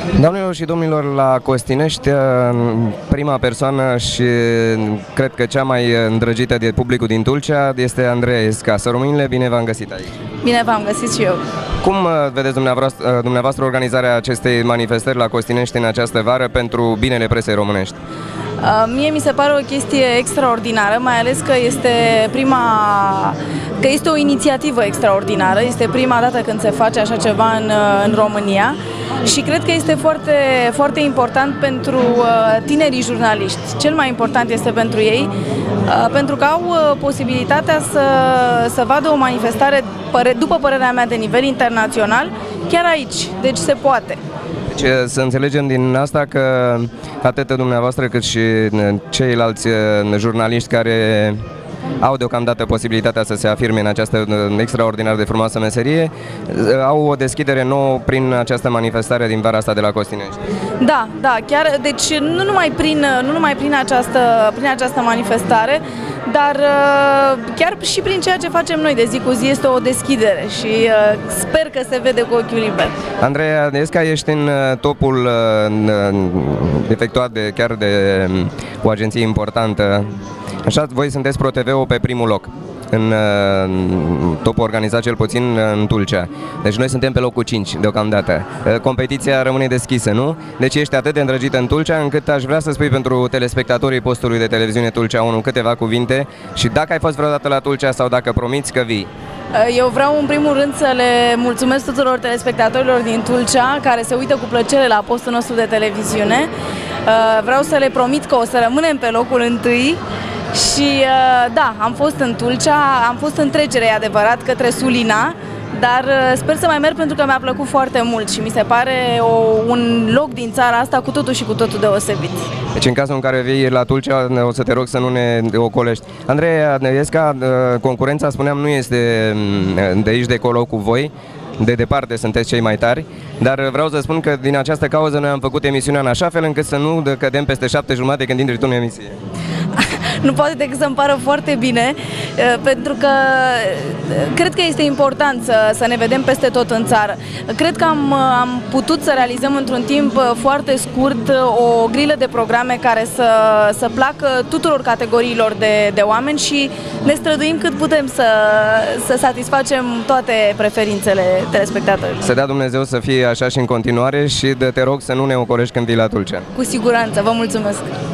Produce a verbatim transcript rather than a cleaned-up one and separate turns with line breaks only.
Doamnelor și domnilor, la Costinești, prima persoană și cred că cea mai îndrăgită de publicul din Tulcea este Andreea Esca. Să românile, bine v-am găsit aici!
Bine v-am găsit și eu!
Cum vedeți dumneavoastră, dumneavoastră organizarea acestei manifestări la Costinești în această vară pentru binele presei românești?
Mie mi se pare o chestie extraordinară, mai ales că este prima, că este o inițiativă extraordinară, este prima dată când se face așa ceva în, în România și cred că este foarte, foarte important pentru tinerii jurnaliști. Cel mai important este pentru ei, pentru că au posibilitatea să, să vadă o manifestare, după părerea mea, de nivel internațional, chiar aici, deci se poate.
Deci să înțelegem din asta că atât dumneavoastră cât și ceilalți jurnaliști care au deocamdată posibilitatea să se afirme în această extraordinar de frumoasă meserie, au o deschidere nouă prin această manifestare din vara asta de la Costinești.
Da, da, chiar, deci nu numai prin, nu numai prin această, prin această manifestare, dar chiar și prin ceea ce facem noi de zi cu zi este o deschidere și sper că se vede cu ochiul liber.
Andreea Esca, ești în topul efectuat de, chiar de o agenție importantă. Așa, voi sunteți Pro T V-ul pe primul loc în topul organizat cel puțin în Tulcea. Deci noi suntem pe locul cinci deocamdată. Competiția rămâne deschisă, nu? Deci ești atât de îndrăgită în Tulcea încât aș vrea să spui pentru telespectatorii postului de televiziune Tulcea unu câteva cuvinte și dacă ai fost vreodată la Tulcea sau dacă promiți că vii.
Eu vreau în primul rând să le mulțumesc tuturor telespectatorilor din Tulcea care se uită cu plăcere la postul nostru de televiziune. Vreau să le promit că o să rămânem pe locul întâi. Și da, am fost în Tulcea, am fost în trecere, e adevărat, către Sulina, dar sper să mai merg pentru că mi-a plăcut foarte mult și mi se pare o, un loc din țara asta cu totul și cu totul deosebit.
Deci în cazul în care vii la Tulcea, o să te rog să nu ne ocolești. Andreea Esca, concurența, spuneam, nu este de aici de acolo cu voi. De departe sunteți cei mai tari, dar vreau să spun că din această cauză noi am făcut emisiunea în așa fel încât să nu cădem peste șapte jumate când intri tu în emisie.
Nu poate decât să-mi pară foarte bine, pentru că cred că este important să, să ne vedem peste tot în țară. Cred că am, am putut să realizăm într-un timp foarte scurt o grilă de programe care să, să placă tuturor categoriilor de, de oameni și ne străduim cât putem să, să satisfacem toate preferințele telespectatorilor.
Să dea Dumnezeu să fie așa și în continuare și de te rog să nu ne ocolești când vii la Tulcea.
Cu siguranță, vă mulțumesc!